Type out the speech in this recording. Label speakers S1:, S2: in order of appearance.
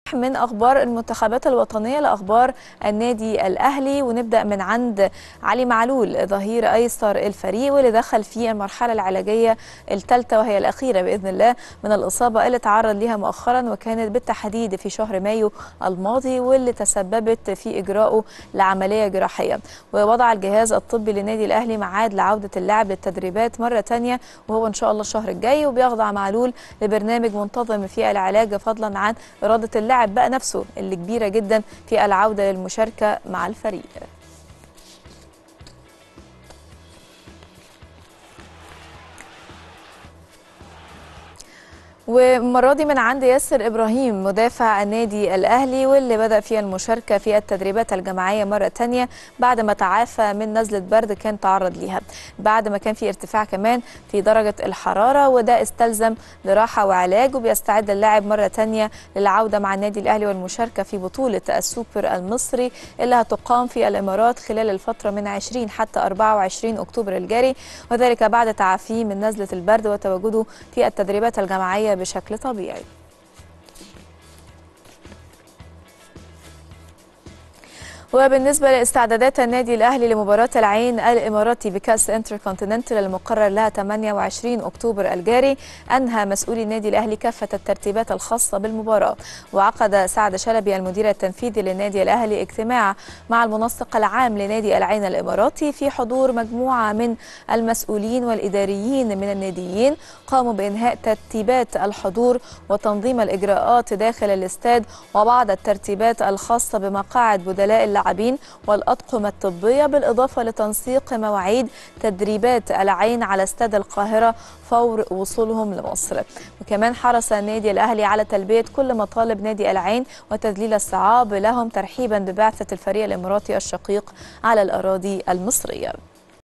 S1: من أخبار المنتخبات الوطنية لأخبار النادي الأهلي، ونبدأ من عند علي معلول ظهير أيسر الفريق، واللي دخل في المرحلة العلاجية الثالثة وهي الأخيرة بإذن الله من الإصابة اللي تعرض لها مؤخرا، وكانت بالتحديد في شهر مايو الماضي، واللي تسببت في إجراءه لعملية جراحية. ووضع الجهاز الطبي للنادي الأهلي ميعاد لعودة اللاعب للتدريبات مرة تانية، وهو إن شاء الله الشهر الجاي، وبيخضع معلول لبرنامج منتظم في العلاج، فضلا عن إرادة اللاعب بقى نفسه اللي كبيرة جدا في العودة للمشاركة مع الفريق. والمرة دي من عند ياسر إبراهيم مدافع النادي الأهلي، واللي بدأ في المشاركة في التدريبات الجماعية مرة تانية بعد ما تعافى من نزلة برد كان تعرض ليها، بعد ما كان في ارتفاع كمان في درجة الحرارة، وده استلزم جراحة وعلاج. وبيستعد اللاعب مرة تانية للعودة مع النادي الأهلي والمشاركة في بطولة السوبر المصري اللي هتقام في الإمارات خلال الفترة من 20 حتى 24 أكتوبر الجاري، وذلك بعد تعافيه من نزلة البرد وتواجده في التدريبات الجماعية بشكل طبيعي. وبالنسبة لاستعدادات النادي الأهلي لمباراة العين الإماراتي بكأس انتركونتيننتال المقرر لها 28 أكتوبر الجاري، أنهى مسؤولي النادي الأهلي كافة الترتيبات الخاصة بالمباراة. وعقد سعد شلبي المدير التنفيذي للنادي الأهلي اجتماع مع المنسق العام لنادي العين الإماراتي في حضور مجموعة من المسؤولين والإداريين من الناديين، قاموا بإنهاء ترتيبات الحضور وتنظيم الإجراءات داخل الاستاد، وبعض الترتيبات الخاصة بمقاعد بدلاء اللاعبين والأطقم الطبية، بالإضافة لتنسيق مواعيد تدريبات العين على استاد القاهرة فور وصولهم لمصر. وكمان حرص النادي الأهلي على تلبية كل مطالب نادي العين وتذليل الصعاب لهم ترحيبا ببعثة الفريق الإماراتي الشقيق على الأراضي المصرية.